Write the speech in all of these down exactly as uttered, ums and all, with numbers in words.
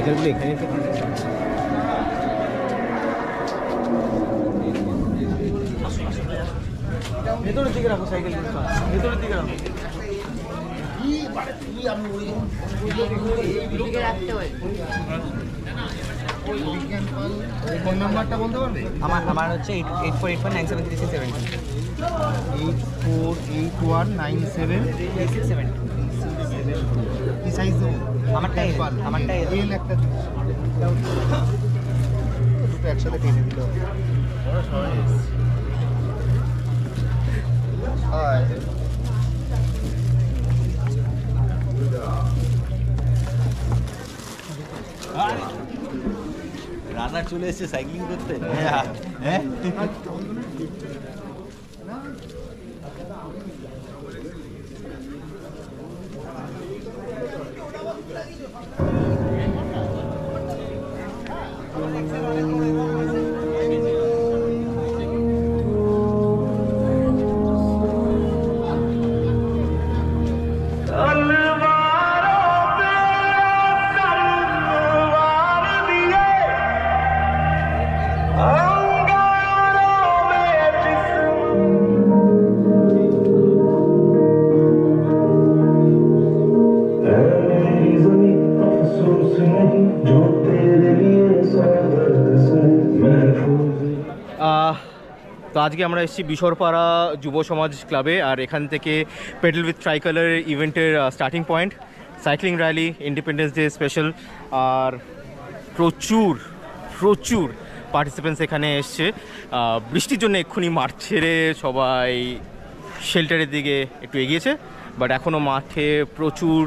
সাইকেলগুলো এখানে ভেতরের দিকে রাখো, সাইকেলগুলো ভেতরের দিকে রাখো। ফোন নাম্বারটা বলতে পারবে? আমার আমার হচ্ছে eight eight four eight one nine seven three six seven eight four eight one nine seven three six seven কি সাইজ দেবো? আমারটা আমারটা এল একটা দুটো একসাথে টেনে দিল। রানা চলে এসেছে সাইক্লিং করতে। হ্যাঁ হ্যাঁ তো আজকে আমরা এসেছি বিশরপাড়া যুব সমাজ ক্লাবে, আর এখান থেকে পেডেল উইথ ট্রাইকালার ইভেন্টের starting point, cycling rally, independence day special, আর প্রচুর প্রচুর পার্টিসিপেন্টস এখানে এসছে। বৃষ্টির জন্য এক্ষুনি মাঠ ছেড়ে সবাই শেল্টারের দিকে একটু এগিয়েছে, বাট এখনও মাঠে প্রচুর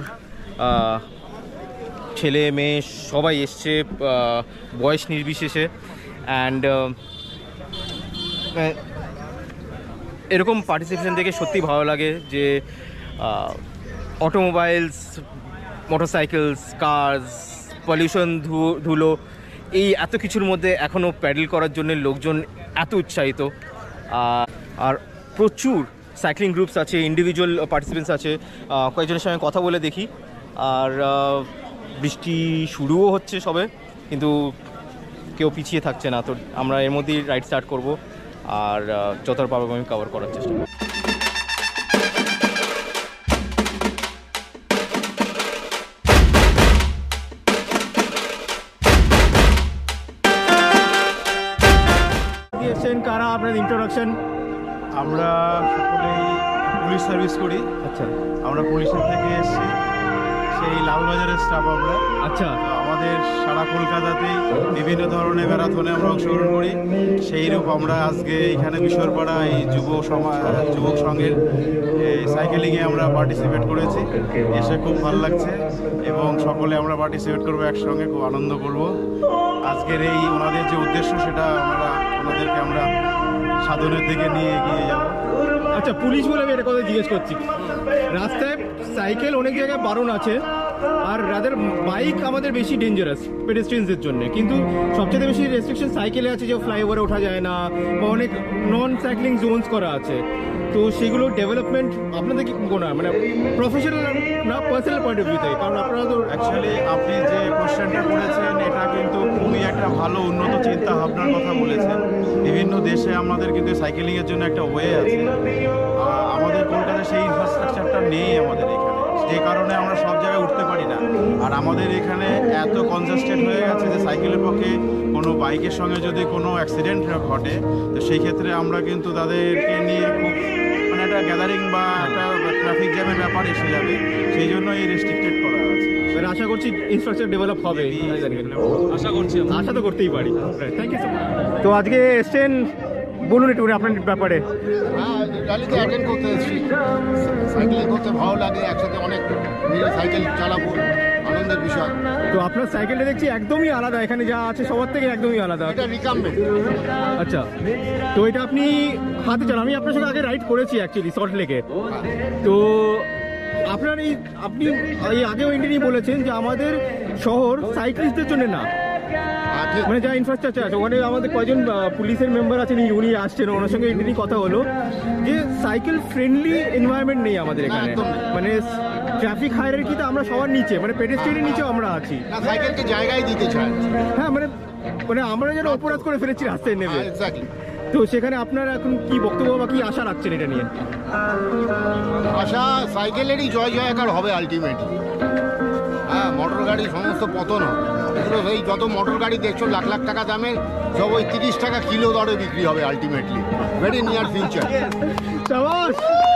ছেলে মেয়ে সবাই এসছে, বয়স নির্বিশেষে। অ্যান্ড এরকম পার্টিসিপেশন দেখে সত্যি ভালো লাগে যে অটোমোবাইলস, মোটরসাইকেলস, কার্স, পলিউশন, ধুলো, এই এত কিছুর মধ্যে এখনও প্যাডেল করার জন্য লোকজন এত উৎসাহিত। আর প্রচুর সাইক্লিং গ্রুপস আছে, ইন্ডিভিজুয়াল পার্টিসিপেন্টস আছে। কয়েকজনের সঙ্গে কথা বলে দেখি। আর বৃষ্টি শুরুও হচ্ছে সবে, কিন্তু কেউ পিছিয়ে থাকছে না। তো আমরা এর মধ্যেই রাইড স্টার্ট করব, আর যতটা পারবো আমি কভার করার চেষ্টা করব। কারা আপনার ইন্ট্রোডাকশন? আমরা সকলেই পুলিশ সার্ভিস করি। আচ্ছা, আমরা পুলিশের থেকে এসেছি, সেই লালবাজারের স্টাফ আমরা। আচ্ছা, আমাদের সারা কলকাতাতেই বিভিন্ন ধরনের ম্যারাথনে আমরা অংশগ্রহণ করি। সেইরূপ আমরা আজকে এখানে বিশরপাড়া এই যুব সমাজ যুবক সংঘের সাইকেলিংয়ে আমরা পার্টিসিপেট করেছি। এসে খুব ভালো লাগছে এবং সকলে আমরা পার্টিসিপেট করবো একসঙ্গে, খুব আনন্দ করব। আজকের এই ওনাদের যে উদ্দেশ্য সেটা আমরা ওনাদেরকে আমরা সাধনের দিকে নিয়ে এগিয়ে যাব। আচ্ছা, পুলিশ বলে আমি এটা কথা জিজ্ঞেস করছি, রাস্তায় সাইকেল অনেক জায়গায় বারণ আছে, আর রাদার বাইক আমাদের বেশি ডেঞ্জারাস পেডেস্ট্রিয়ানসদের জন্য, কিন্তু সবচেয়ে বেশি রেস্ট্রিকশন সাইকেলে আছে, যে ফ্লাইওভারে ওঠা যায় না, বা অনেক নন সাইক্লিং জোনস করা আছে। তো সেগুলো ডেভেলপমেন্ট আপনাদের কি কোনো মানে প্রফেশনাল না পার্সোনাল পয়েন্ট অফ ভিউ থেকে? কারণ আপনারা তো অ্যাকচুয়ালি আপনি যে কোয়েশ্চেনটা করেছেন এটা কিন্তু খুবই একটা ভালো উন্নত চিন্তা ভাবনার কথা বলেছেন। বিভিন্ন দেশে আমাদের কিন্তু সাইকেলিংয়ের জন্য একটা ওয়ে আছে, আমাদের কলকাতায় সেই ইনফ্রাস্ট্রাকচারটা নেই আমাদের এখানে, যে কারণে আমরা সব জায়গায় উঠতে পারি না। আর আমাদের এখানে এত কনজাস্টেড হয়ে গেছে যে সাইকেলের পক্ষে কোনো বাইকের সঙ্গে যদি কোনো অ্যাক্সিডেন্ট ঘটে, তো সেই ক্ষেত্রে আমরা কিন্তু তাদেরকে নিয়ে খুব মানে একটা গ্যাদারিং বা একটা ট্রাফিক জ্যামের ব্যাপার এসে যাবে, সেই জন্য এই রেস্ট্রিক্টেড করা আছে। আশা করছি ইনফ্রাস্ট্রাকচার ডেভেলপ হবে, আশা করছি, আশা তো করতেই পারি। Thank you so much. তো আজকে এসছেন, বলুন একটু আপনার ব্যাপারে। হ্যাঁ, র্যালিতে অ্যাটেন্ড করতে এসেছি। সাইকেলিং করতে ভালো লাগে, একসাথে অনেক মিলে সাইকেল চালাবো, আনন্দের বিষয়। তো আপনার সাইকেলটা দেখছি একদমই আলাদা, এখানে যা আছে সবার থেকে একদমই আলাদা। এটা রিকাম্বেন্ট। আচ্ছা, তো এটা আপনি হাতে চালান। আমি আপনার সঙ্গে আগে রাইড করেছি অ্যাকচুয়ালি সল্ট লেকে। তো আপনার এই আপনি এই আগেও ইন্ডিয়ানই বলেছেন যে আমাদের শহর সাইক্লিস্টদের জন্য না, ঠিক। মানে যা ইনফ্রাস্ট্রাকচার আছে ওখানে আমাদের কয়জন আহ, পুলিশের মেম্বার আছেন, উনি আসছেন, ওনার সঙ্গে এমনি কথা হলো যে সাইকেল ফ্রেন্ডলি এনভায়রনমেন্ট নেই আমাদের না, এখানে। একদম নেই। মানে ট্রাফিক হায়ারার্কিতে আমরা সবার নিচে, মানে পেডেস্ট্রিয়ানের নিচেও আমরা আছি। না, সাইকেলকে জায়গায় দিতে চায়। হ্যাঁ মানে মানে আমরা যেন অপরাধ করে ফেলেছি রাস্তায় নেবে। এক্স্যাক্টলি। তো সেখানে আপনার এখন কি বক্তব্য বা কি আশা রাখছেন এটা নিয়ে? আশা সাইকেলেরই জয় জয়কার হবে আলটিমেটলি। হ্যাঁ, মোটর গাড়ি সমস্ত পতন হবে। এগুলো সেই যত মোটর গাড়ি দেখছো লাখ লাখ টাকা দামের, সব ওই তিরিশ টাকা কিলো দরে বিক্রি হবে আলটিমেটলি, ভেরি নিয়ার ফিউচার। শাবাশ!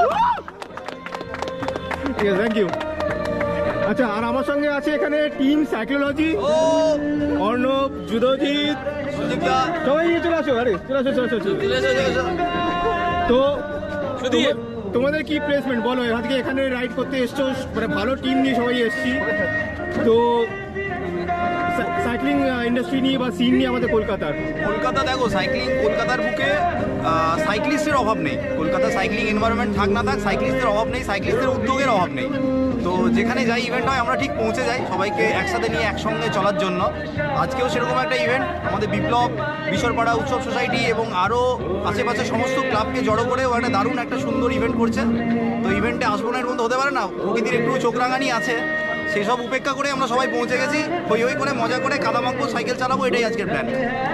ঠিক আছে, থ্যাংক ইউ। আচ্ছা, আর আমার সঙ্গে আছে এখানে টিম সাইকোলজি, অর্ণব, যুদ্ধজিৎ, সবাই নিয়ে চলে আসো। আরে চলে আসো, চলে আসো, চলে আসো। তো তোমা- তোমাদের কি প্লেসমেন্ট বলো? আজকে এখানে রাইড করতে এসছো, মানে ভালো টিম নিয়ে সবাই এসছি। তো সাইক্লিং ইন্ডাস্ট্রি নিয়ে বা সিন নিয়ে আমাদের কলকাতার কলকাতা দেখো, সাইক্লিং কলকাতার বুকে সাইক্লিস্টের অভাব নেই। কলকাতা সাইক্লিং এনভায়রনমেন্ট থাক না থাক, সাইক্লিস্টের অভাব নেই, সাইক্লিস্টের উদ্যোগের অভাব নেই। তো যেখানে যাই ইভেন্ট হয় আমরা ঠিক পৌঁছে যাই সবাইকে একসাথে নিয়ে একসঙ্গে চলার জন্য। আজকেও সেরকম একটা ইভেন্ট আমাদের বিপ্লব, বিশ্বরপাড়া উৎসব সোসাইটি এবং আরও আশেপাশে সমস্ত ক্লাবকে জড়ো করে ও একটা দারুণ একটা সুন্দর ইভেন্ট করছে। তো ইভেন্টে আসবো না এর মধ্যে হতে পারে না, প্রকৃতির একটু চোখ রাঙানি আছে, সেই সব উপেক্ষা করে আমরা সবাই পৌঁছে গেছি। হই হই করে মজা করে কাদা মাখবো, সাইকেল চালাবো, এটাই আজকের প্ল্যান।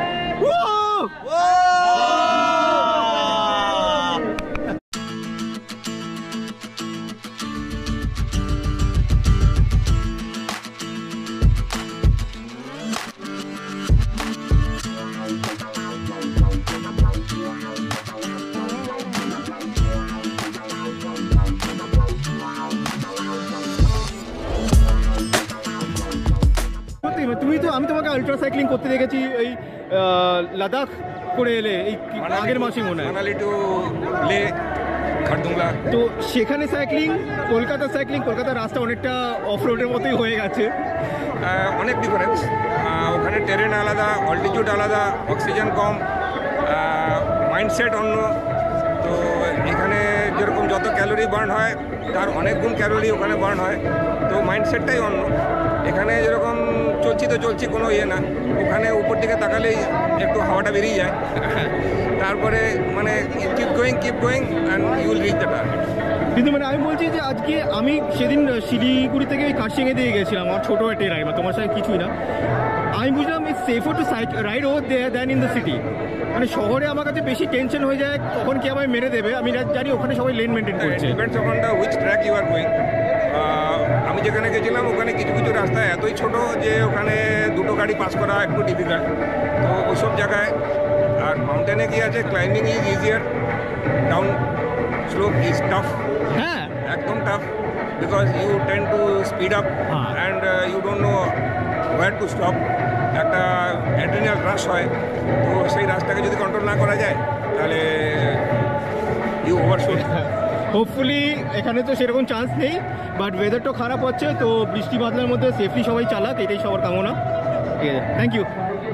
সত্যি, মানে তুমি তো, আমি তোমাকে আল্ট্রা সাইক্লিং করতে দেখেছি এই আহ, লাদাখ করে এলে এই কি- আগের মাসে মনে হয়। মানালি টু লে খারদুংলা। তো সেখানে সাইক্লিং, কলকাতা সাইক্লিং, কলকাতার রাস্তা অনেকটা অফ রোডের মতোই হয়ে গেছে। আহ, অনেক ডিফারেন্স। ওখানে টেরেন আলাদা, অল্টিটিউড আলাদা, অক্সিজেন কম, মাইন্ডসেট অন্য। তো এখানে যেরকম যত ক্যালোরি বার্ন হয় তার অনেক গুণ ক্যালোরি ওখানে বার্ন হয়, তো মাইন্ডসেটটাই অন্য। এখানে যেরকম চলছি তো চলছি, কোনো ইয়ে না, ওখানে উপর দিকে তাকালেই একটু হাওয়াটা বেরিয়ে যায়। তারপরে মানে keep going keep going and you will reach the target. কিন্তু মানে আমি বলছি যে আজকে আমি সেদিন শিলিগুড়ি থেকে ওই কার্শিয়াঙে দিয়ে গেছিলাম, আমার ছোটো একটা রাইড, তোমার সঙ্গে কিছুই না। আমি বুঝলাম it's safer to ride over there than in the city. মানে শহরে আমার কাছে বেশি টেনশন হয়ে যায় কখন কি আমায় মেরে দেবে। আমি জানি ওখানে সবাই লেন মেনটেন করছে। Depends on the which track you are going. আমি যেখানে গেছিলাম ওখানে কিছু কিছু রাস্তা এতই ছোট যে ওখানে দুটো গাড়ি পাস করা একটু ডিফিকাল্ট, তো ওইসব জায়গায়। আর মাউন্টেনে কি আছে, climbing is easier, down slope is tough, হ্যাঁ, একদম tough, because you tend to speed up হ্যাঁ। And you don't know where to stop. একটা অ্যাড্রিনাল রাশ হয়, তো সেই রাস্তাকে যদি কন্ট্রোল না করা যায় তাহলে ইউ ওভারশুট। হোপফুলি এখানে তো সেরকম চান্স নেই, বাট ওয়েদারটা খারাপ হচ্ছে, তো বৃষ্টি বাদলার মধ্যে সেফলি সবাই চালাক, এটাই সবার কামনা। ঠিক আছে, থ্যাংক ইউ।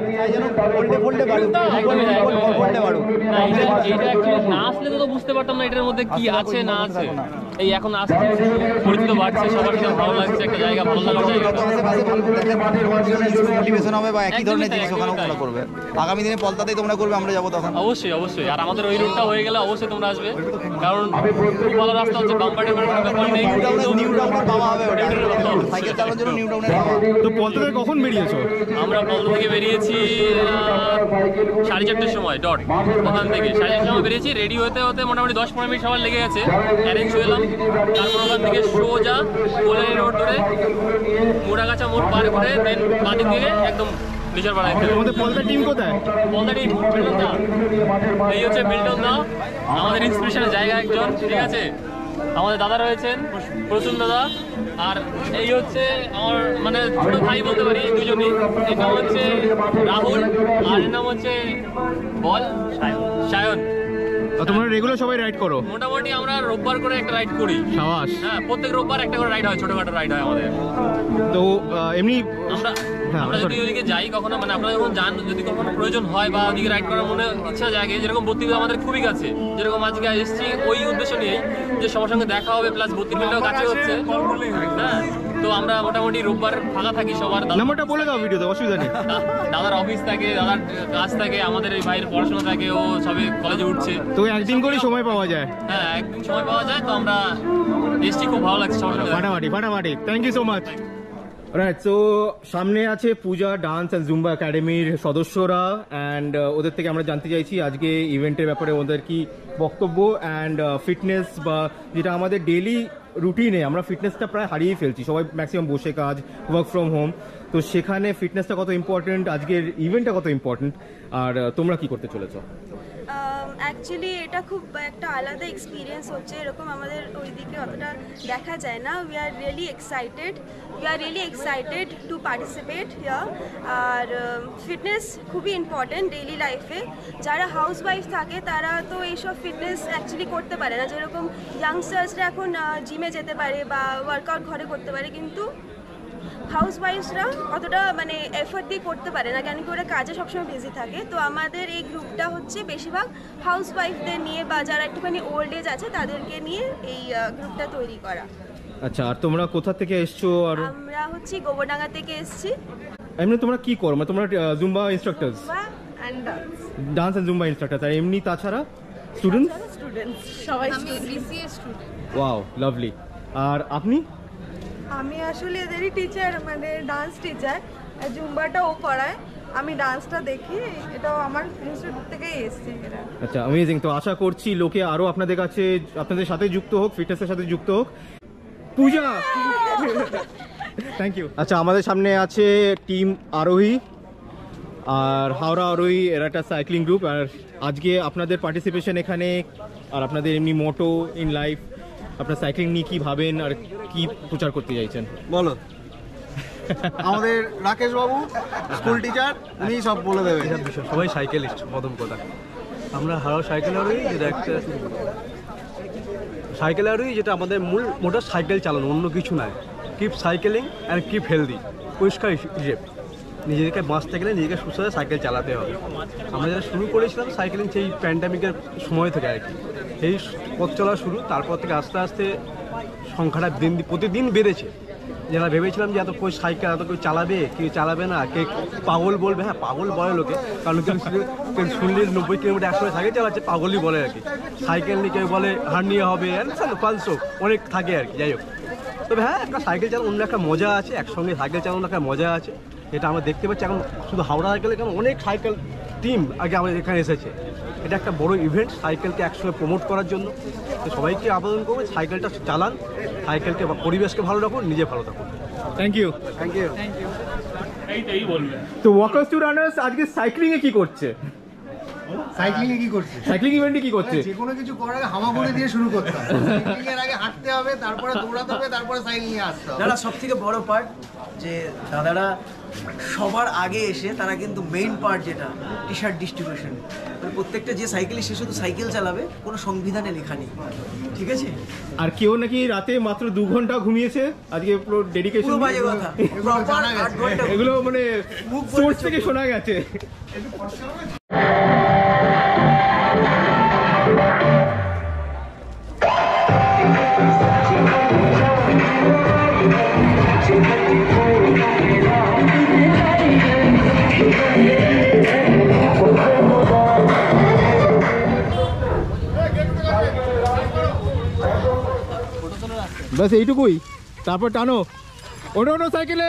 না, এটা এটা actually না আসলে তো বুঝতে পারতাম না এটার মধ্যে কি আছে না আছে। এই এখন আসছে, পরিচিত বাড়ছে, সবার সাথে ভালো লাগছে, একটা জায়গা ভালো লাগার জায়গা। মোটিভেশন হবে বা একই একদমই ধরনের তাই, জিনিস একদমই ওখানেও তাই। তোমরা করবে। আগামী দিনে পলতাতেই তোমরা করবে, আমরা যাবো তখন। অবশ্যই অবশ্যই, আর আমাদের ওই রুটটা হয়ে গেলে অবশ্যই তোমরা আসবে, কারণ খুব ভালো রাস্তা হচ্ছে, কম্পার্টেবল ব্যাপার নেই। নিউ টাউনের নিউ টাউনের বাবা হবে ওটা। সাইকেল চালানোর জন্য নিউ টাউনের বাবা। তো পলতা থেকে কখন বেরিয়েছো? আমরা পলতা থেকে বেরিয়েছি আহ, সাড়ে চারটের সময় ডট, ওখান থেকে সাড়ে চারটের সময় বেরিয়েছি। রেডি হতে হতে মোটামুটি দশ পনেরো মিনিট সবার লেগে গেছে, অ্যারেঞ্জ হয়ে এলাম। তারপর ওখান থেকে সোজা কল্যাণী রোড ধরে মুড়াগাছা মোড় পার করে দেন বাদিক দিকে একদম নিচের পাড়ায় ফেলে। আমাদের পলতা টিম কোথায়? পলতাটি মিল্টন দা, এই হচ্ছে মিল্টন দা, আমাদের ইন্সপিরেশনের জায়গা একজন, ঠিক আছে। আমাদের দাদা রয়েছেন প্রসূন দাদা, আর এই হচ্ছে আমার মানে ছোট ভাই বলতে পারি দুজনই। এর নাম হচ্ছে রাহুল, আর এর নাম হচ্ছে বল সায়ন। তোমরা রেগুলার সবাই রাইড করো? মোটামুটি আমরা রোববার করে একটা রাইড করি। সাবাস। হ্যাঁ, প্রত্যেক রোববার একটা করে রাইড হয়, ছোটখাটো রাইড হয় আমাদের। তো আহ, এমনি আমরা হ্যাঁ, আমরা যদি sorry। ওদিকে যাই কখনো, মানে আপনারা যখন যান, যদি কখনো প্রয়োজন হয় বা ওদিকে রাইড করার মনে ইচ্ছা জাগে, যেরকম বত্রিশ আমাদের খুবই কাছে, যেরকম আজকে এসেছি ওই উদ্দেশ্য নিয়েই যে সবার সঙ্গে দেখা হবে, প্লাস বত্রিশ মিনিটও কাছে হচ্ছে, হ্যাঁ। তো আমরা মোটামুটি রোববার ফাঁকা থাকি সবার। নাম্বারটা বলে দাও ভিডিওতে, অসুবিধা নেই। দাদার অফিস থাকে, দাদার কাজ থাকে, আমাদের এই ভাইয়ের পড়াশোনা থাকে, ও সবে কলেজে উঠছে। তো একদিন করে সময় পাওয়া যায়? হ্যাঁ, একদিন সময় পাওয়া যায়। তো আমরা এসছি, খুব ভালো লাগছে সবার সাথে। ফাটাফাটি ফাটাফাটি, thank you so much. Right, so সামনে আছে পূজা ডান্স অ্যান্ড জুম্বা একাডেমির সদস্যরা, অ্যান্ড ওদের থেকে আমরা জানতে চাইছি আজকে ইভেন্টের ব্যাপারে ওদের কি বক্তব্য, অ্যান্ড ফিটনেস বা যেটা আমাদের ডেইলি রুটিনে আমরা ফিটনেসটা প্রায় হারিয়ে ফেলছি, সবাই ম্যাক্সিমাম বসে কাজ, ওয়ার্ক ফ্রম হোম, তো সেখানে ফিটনেসটা কত ইম্পর্টেন্ট, আজকের ইভেন্টটা কত ইম্পর্টেন্ট, আর তোমরা কি করতে চলেছো? অ্যাকচুয়ালি এটা খুব একটা আলাদা এক্সপিরিয়েন্স হচ্ছে, এরকম আমাদের ওইদিকে অতটা দেখা যায় না। We are really excited we are really excited to participate here. আর ফিটনেস খুবই ইম্পর্টেন্ট ডেইলি লাইফে। যারা হাউস ওয়াইফ থাকে তারা তো এইসব ফিটনেস অ্যাকচুয়ালি করতে পারে না, যেরকম ইয়াংস্টার্সরা এখন জিমে যেতে পারে বা ওয়ার্কআউট ঘরে করতে পারে, কিন্তু হাউস ওয়াইফসরা অতটা মানে এফোর্ট দিয়ে করতে পারে না, কেন কি ওরা কাজে সবসময় বিজি থাকে। তো আমাদের এই গ্রুপটা হচ্ছে বেশিরভাগ হাউস ওয়াইফদের নিয়ে বা যারা একটুখানি ওল্ড এজ আছে তাদেরকে নিয়ে এই গ্রুপটা তৈরি করা। আচ্ছা, আর তোমরা কোথা থেকে এসছো? আর আমরা হচ্ছে গোবরডাঙ্গা থেকে এসেছি। এমনি তোমরা কি করো, মানে তোমরা zumba instructors? And dance dance and zumba instructor, আর এমনি তাছাড়া স্টুডেন্টস? স্টুডেন্টস সবাই। আমি বিসিএস স্টুডেন্ট। Wow, lovely. আর আপনি? আমি আসলে এদেরই টিচার, মানে ডান্স টিচার। জুম্বাটাও করায়, আমি ডান্সটা দেখি, এটাও আমার ইনস্টিটিউট থেকেই এসেছি। আচ্ছা, অ্যামেজিং। তো আশা করছি লোকে আরো আপনাদের কাছে আপনাদের সাথে যুক্ত হোক, ফিটনেসের সাথে যুক্ত হোক। Puja, thank you. আচ্ছা, আমাদের সামনে আছে টিম আরোহী আর হাওড়া আরোহী, এরা একটা সাইক্লিং গ্রুপ। আর আজকে আপনাদের পার্টিসিপেশন এখানে, আর আপনাদের এমনি মোটো ইন লাইফ, আপনার সাইক্লিং নিয়ে কি ভাবেন আর কি প্রচার করতে চাইছেন বলো। আমাদের রাকেশ বাবু স্কুল টিচার, উনি সব বলে দেবেন। সবাই সাইকেলিস্ট প্রথম কথা। আমরা হাওড়া সাইকেল আরোহী, যেটা একটা সাইকেল আরোহী যেটা আমাদের মূল মোটর সাইকেল চালানো, অন্য কিছু নয়। Keep cycling and keep healthy, পরিষ্কার হিসেব। নিজেদেরকে বাঁচতে গেলে নিজেকে সুস্থভাবে সাইকেল চালাতে হবে। আমরা যেটা শুরু করেছিলাম সাইকেলিং সেই প্যান্ডামিকের সময় থেকে আর কি, এই পথ চলা শুরু। তারপর থেকে আস্তে আস্তে সংখ্যাটা দিন প্রতিদিন বেড়েছে। যারা ভেবেছিলাম যে এত কেউ সাইকেল এত কেউ চালাবে, কেউ চালাবে না, কে পাগল বলবে, হ্যাঁ পাগল বলে লোকে, কারণ কেউ শুনলে নব্বই কিলোমিটার একসময় সাইকেল চালাচ্ছে পাগলই বলে আর কি। সাইকেল নিয়ে কেউ বলে হার্নিয়া হবে, পাঁচশো অনেক থাকে আর কি। যাই হোক, তবে হ্যাঁ একটা সাইকেল চালানো অন্য একটা মজা আছে, একসঙ্গে সাইকেল চালানো একটা মজা আছে, এটা আমরা দেখতে পাচ্ছি। এখন শুধু হাওড়া সাইকেলে কেন অনেক সাইকেল টিম আগে আমাদের এখানে এসেছে। এটা একটা বড় ইভেন্ট সাইকেলকে একসঙ্গে প্রমোট করার জন্য। তো সবাইকে আবেদন করবো সাইকেলটা চালান, সাইকেলকে বা পরিবেশকে ভালো রাখুন, নিজে ভালো থাকুন। Thank you. Thank you. এইটাই বলবে। তো ওয়াকার্স টু রানার্স আজকে সাইক্লিং এ কি করছে? সাইক্লিং এ কি করছে? সাইক্লিং ইভেন্টে কি করছে? যে কোনো কিছু করার আগে হামাগুড়ি দিয়ে শুরু করতে হবে। সাইক্লিং এর আগে হাঁটতে হবে, তারপরে দৌড়াতে হবে, তারপরে সাইকেল নিয়ে আসতে হবে। দাদা সব থেকে বড় পার্ট যে দাদারা সবার আগে এসে তারা কিন্তু মেইন পার্ট যেটা টি শার্ট ডিস্ট্রিবিউশন, প্রত্যেকটা যে সাইকেলিস্ট সে শুধু সাইকেল চালাবে, কোনো সংবিধানে লেখা নেই, ঠিক আছে? আর কেউ নাকি রাতে মাত্র দু ঘন্টা ঘুমিয়েছে আজকে, পুরো ডেডিকেশন। পুরো বাজে কথা, প্রপার আট ঘন্টা এগুলো মানে সোর্স থেকে শোনা গেছে। ব্যাস এইটুকুই, তারপর টানো, ওটো ওটো সাইকেলে।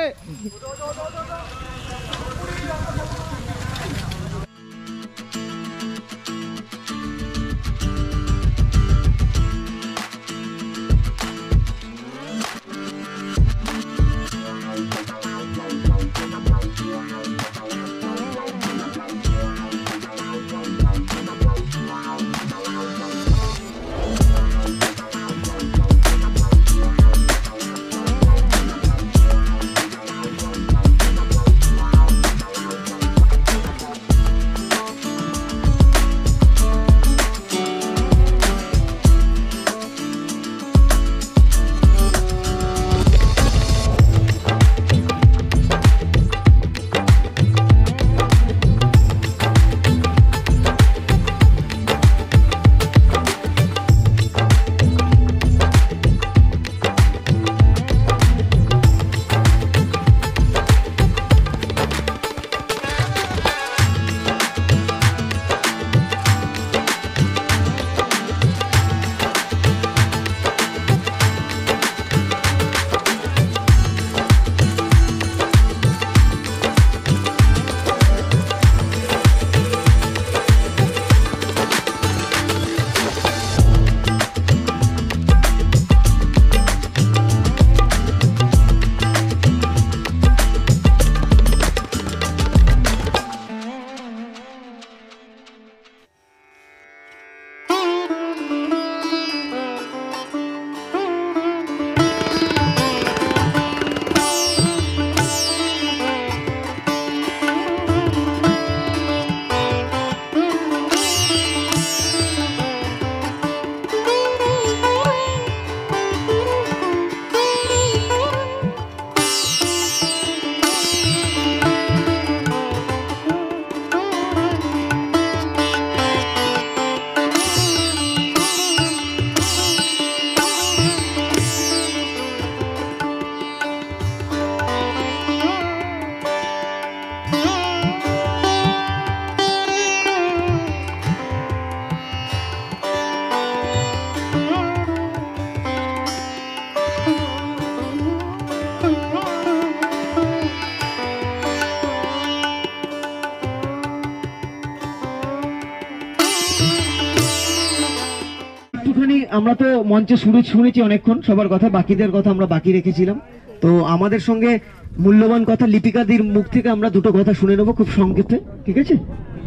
একটুখানি আমরা তো মঞ্চে শুরু শুনেছি অনেকক্ষণ সবার কথা, বাকিদের কথা আমরা বাকি রেখেছিলাম। তো আমাদের সঙ্গে মূল্যবান কথা লিপিকাদির মুখ থেকে আমরা দুটো কথা শুনে নেবো খুব সংক্ষেপে, ঠিক আছে?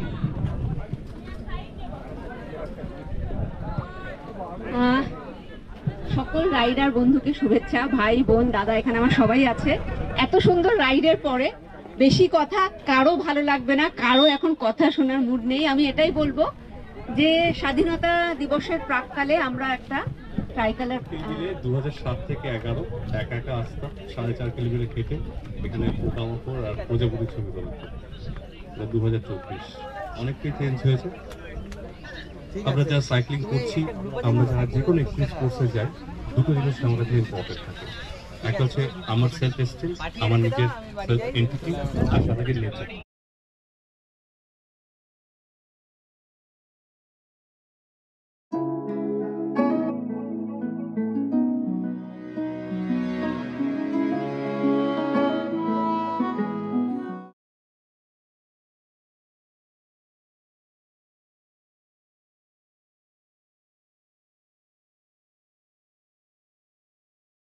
সকল রাইডার বন্ধুকে শুভেচ্ছা। ভাই বোন দাদা এখানে আমার সবাই আছে। এত সুন্দর রাইডের পরে বেশি কথা কারো ভালো লাগবে না, কারো এখন কথা শোনার মুড নেই। আমি এটাই বলবো যে স্বাধীনতা দিবসের প্রাককালে আমরা একটা ট্রাইকালার দু হাজার সাত থেকে এগারো একা একা আসতাম সাড়ে চার কিলোমিটার কেটে এখানে পোকামাকড় আর প্রজাপতি ছবি তোলাতে। দু হাজার চব্বিশ অনেকটাই চেঞ্জ হয়েছে। আমরা যারা সাইক্লিং করছি, আমরা যারা যে কোনো এক্সপিরিয়েন্স কোর্সে যাই, দুটো জিনিস আমার কাছে ইম্পর্টেন্ট থাকে। একটা হচ্ছে আমার সেলফ এস্টিম, আমার নিজের সেলফ এন্টিটি, আর সাথে নেচার।